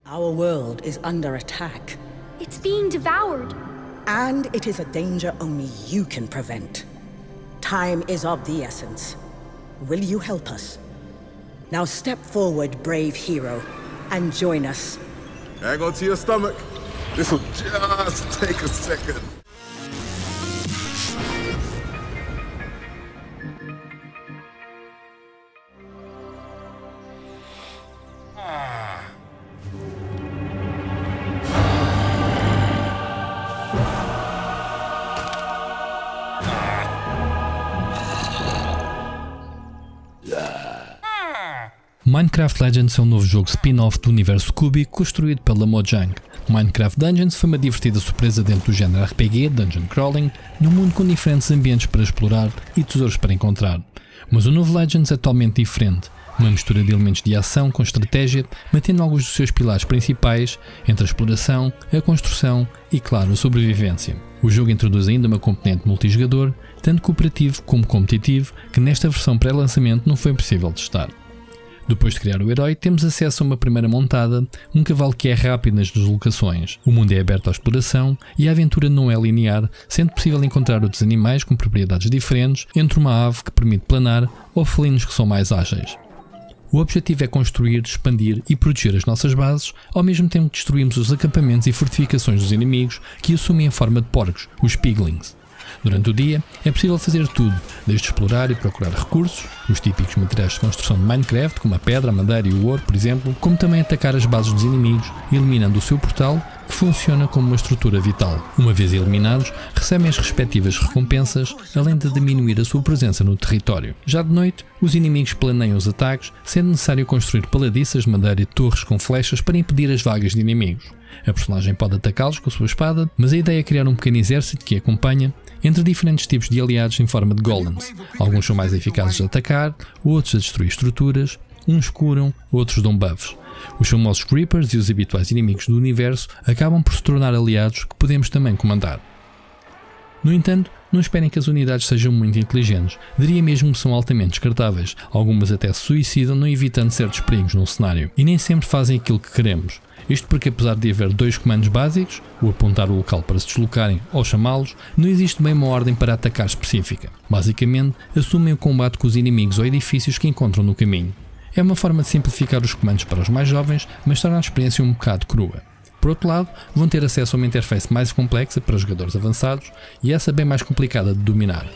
Our world is under attack. It's being devoured. And it is a danger only you can prevent. Time is of the essence. Will you help us? Now step forward, brave hero, and join us. Hang on to your stomach. This'll just take a second. Minecraft Legends é um novo jogo spin-off do universo Scooby construído pela Mojang. Minecraft Dungeons foi uma divertida surpresa dentro do género RPG, Dungeon Crawling, num mundo com diferentes ambientes para explorar e tesouros para encontrar. Mas o novo Legends é totalmente diferente, uma mistura de elementos de ação com estratégia, mantendo alguns dos seus pilares principais entre a exploração, a construção e, claro, a sobrevivência. O jogo introduz ainda uma componente multijogador, tanto cooperativo como competitivo, que nesta versão pré-lançamento não foi possível testar. Depois de criar o herói, temos acesso a uma primeira montada, um cavalo que é rápido nas deslocações. O mundo é aberto à exploração e a aventura não é linear, sendo possível encontrar outros animais com propriedades diferentes, entre uma ave que permite planar ou felinos que são mais ágeis. O objetivo é construir, expandir e proteger as nossas bases, ao mesmo tempo que destruímos os acampamentos e fortificações dos inimigos que assumem a forma de porcos, os piglins. Durante o dia é possível fazer tudo, desde explorar e procurar recursos, os típicos materiais de construção de Minecraft, como a pedra, a madeira e o ouro, por exemplo, como também atacar as bases dos inimigos, eliminando o seu portal, que funciona como uma estrutura vital. Uma vez eliminados, recebem as respectivas recompensas, além de diminuir a sua presença no território. Já de noite, os inimigos planeiam os ataques, sendo necessário construir paladiças de madeira e torres com flechas para impedir as vagas de inimigos. A personagem pode atacá-los com a sua espada, mas a ideia é criar um pequeno exército que acompanha, entre diferentes tipos de aliados em forma de golems. Alguns são mais eficazes a atacar, outros a destruir estruturas, uns curam, outros dão buffs. Os famosos creepers e os habituais inimigos do universo acabam por se tornar aliados que podemos também comandar. No entanto, não esperem que as unidades sejam muito inteligentes, diria mesmo que são altamente descartáveis, algumas até se suicidam não evitando certos perigos no cenário, e nem sempre fazem aquilo que queremos. Isto porque, apesar de haver dois comandos básicos, o apontar o local para se deslocarem ou chamá-los, não existe bem uma ordem para atacar específica. Basicamente, assumem o combate com os inimigos ou edifícios que encontram no caminho. É uma forma de simplificar os comandos para os mais jovens, mas torna a experiência um bocado crua. Por outro lado, vão ter acesso a uma interface mais complexa para jogadores avançados e essa bem mais complicada de dominar.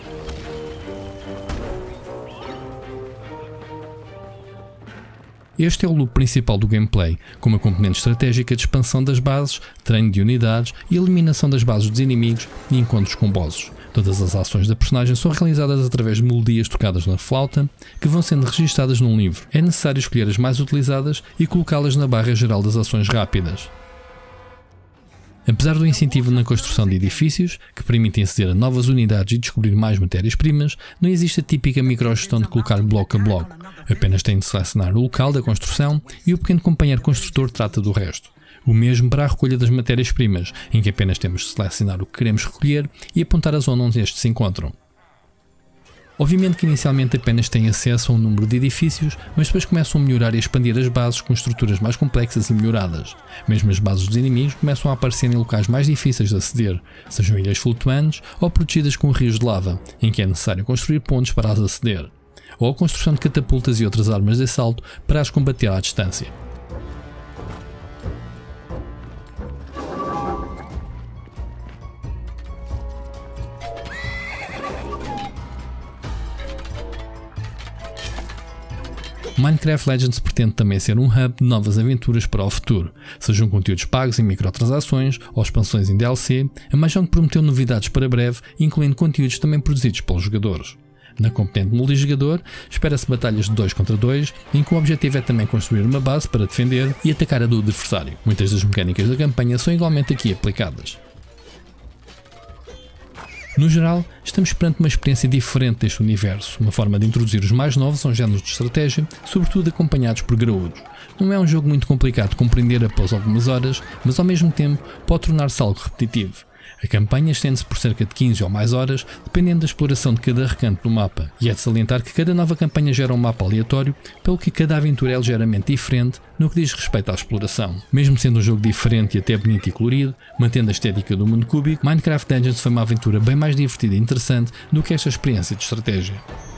Este é o loop principal do gameplay, com uma componente estratégica de expansão das bases, treino de unidades e eliminação das bases dos inimigos e encontros com bosses. Todas as ações da personagem são realizadas através de melodias tocadas na flauta, que vão sendo registadas num livro. É necessário escolher as mais utilizadas e colocá-las na barra geral das ações rápidas. Apesar do incentivo na construção de edifícios, que permitem aceder a novas unidades e descobrir mais matérias-primas, não existe a típica microgestão de colocar bloco a bloco. Apenas tem de selecionar o local da construção e o pequeno companheiro construtor trata do resto. O mesmo para a recolha das matérias-primas, em que apenas temos de selecionar o que queremos recolher e apontar a zona onde estes se encontram. Obviamente que inicialmente apenas têm acesso a um número de edifícios, mas depois começam a melhorar e expandir as bases com estruturas mais complexas e melhoradas. Mesmo as bases dos inimigos começam a aparecer em locais mais difíceis de aceder, sejam ilhas flutuantes ou protegidas com rios de lava, em que é necessário construir pontes para as aceder, ou a construção de catapultas e outras armas de assalto para as combater à distância. Minecraft Legends pretende também ser um hub de novas aventuras para o futuro, sejam conteúdos pagos em microtransações ou expansões em DLC, a Mojang prometeu novidades para breve, incluindo conteúdos também produzidos pelos jogadores. Na componente multijogador, espera-se batalhas de 2 contra 2, em que o objetivo é também construir uma base para defender e atacar a do adversário. Muitas das mecânicas da campanha são igualmente aqui aplicadas. No geral, estamos perante uma experiência diferente deste universo, uma forma de introduzir os mais novos aos géneros de estratégia, sobretudo acompanhados por graúdos. Não é um jogo muito complicado de compreender após algumas horas, mas ao mesmo tempo pode tornar-se algo repetitivo. A campanha estende-se por cerca de 15 ou mais horas, dependendo da exploração de cada recanto do mapa, e é de salientar que cada nova campanha gera um mapa aleatório, pelo que cada aventura é ligeiramente diferente no que diz respeito à exploração. Mesmo sendo um jogo diferente e até bonito e colorido, mantendo a estética do mundo cúbico, Minecraft Dungeons foi uma aventura bem mais divertida e interessante do que esta experiência de estratégia.